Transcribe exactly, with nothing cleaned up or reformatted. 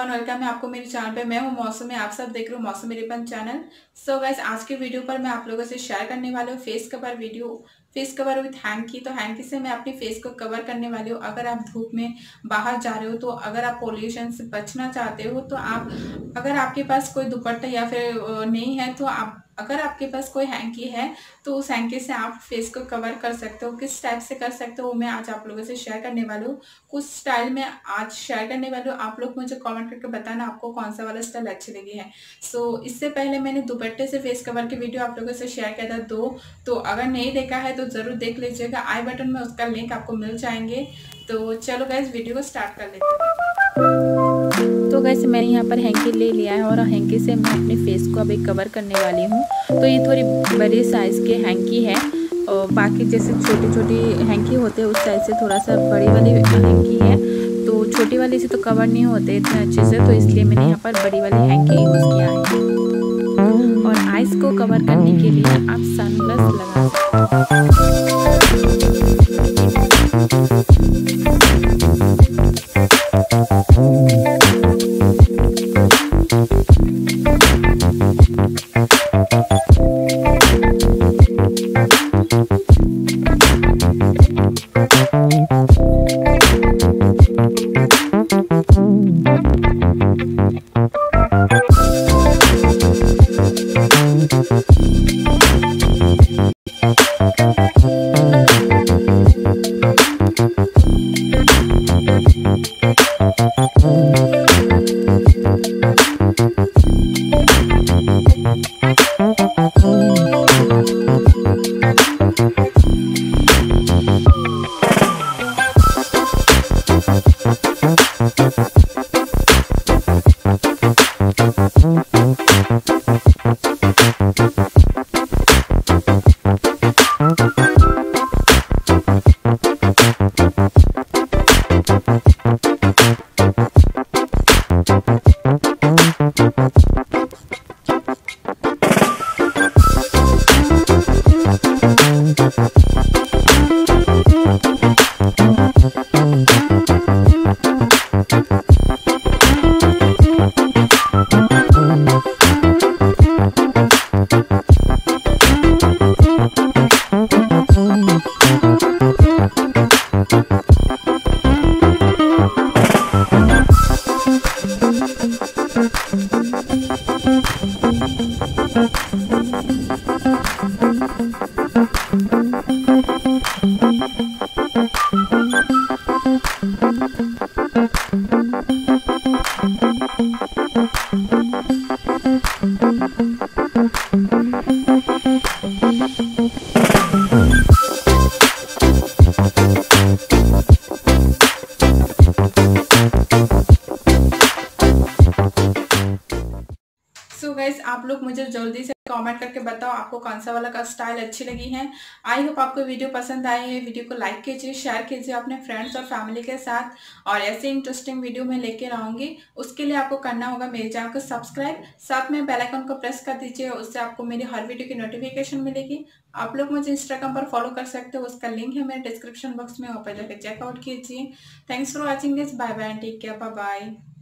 Everyone, welcome है आपको मेरे चैनल पे। मैं हूँ मौसमी, आप सब देख रहे हो मौसमी रिपन चैनल। सो गाइस, आज के वीडियो पर मैं आप लोगों से शेयर करने वाली हूँ face cover video, face cover with hanky. तो हैंकी से मैं अपनी फेस को कवर करने वाली हूँ। अगर आप धूप में बाहर जा रहे हो, तो अगर आप पोल्यूशन से बचना चाहते हो, तो आप अगर आपके पास कोई दुपट्टा या फिर नहीं है, तो आप अगर आपके पास कोई हैंकी है तो उस हैंकी से आप फेस को कवर कर सकते हो। किस टाइप से कर सकते हो मैं आज आप लोगों से शेयर करने वाली हूँ। कुछ स्टाइल में आज शेयर करने वाली हूँ। आप लोग मुझे कमेंट करके बताना आपको कौन सा वाला स्टाइल अच्छी लगी है। सो so, इससे पहले मैंने दुपट्टे से फेस कवर की वीडियो आप लोगों से शेयर किया था दो, तो अगर नहीं देखा है तो ज़रूर देख लीजिएगा। आई बटन में उसका लिंक आपको मिल जाएंगे। तो चलो गाइस, वीडियो को स्टार्ट कर लेते हैं। तो गैस मैंने यहाँ पर हैंकी ले लिया है और हैंकी से मैं अपने फेस को अभी कवर करने वाली हूँ। तो ये थोड़ी बड़ी साइज़ के हैंकी है और बाकी जैसे छोटी छोटी हैंकी होते हैं उस साइज से थोड़ा सा बड़ी वाली हैंकी है। तो छोटी वाली से तो कवर नहीं होते इतने अच्छे से, तो इसलिए मैंने यहाँ पर बड़ी वाली हैंकी यूज़ किया है। और आइज़ को कवर करने के लिए आप सनग्लास लगा सो गाइस, आप लोग मुझे जल्दी से कमेंट करके बताओ आपको कौन सा वाला का स्टाइल अच्छी लगी है। आई होप आपको वीडियो पसंद आई है। वीडियो को लाइक कीजिए, शेयर कीजिए अपने फ्रेंड्स और फैमिली के साथ, और ऐसे इंटरेस्टिंग वीडियो मैं लेके आऊँगी। उसके लिए आपको करना होगा मेरे चैनल को सब्सक्राइब, साथ में बेल आइकन को प्रेस कर दीजिए। उससे आपको मेरी हर वीडियो की नोटिफिकेशन मिलेगी। आप लोग मुझे इंस्टाग्राम पर फॉलो कर सकते हो, उसका लिंक है मेरे डिस्क्रिप्शन बॉक्स में, वहाँ पर जाकर चेकआउट कीजिए। Thanks for watching this, bye bye, take care, bye bye.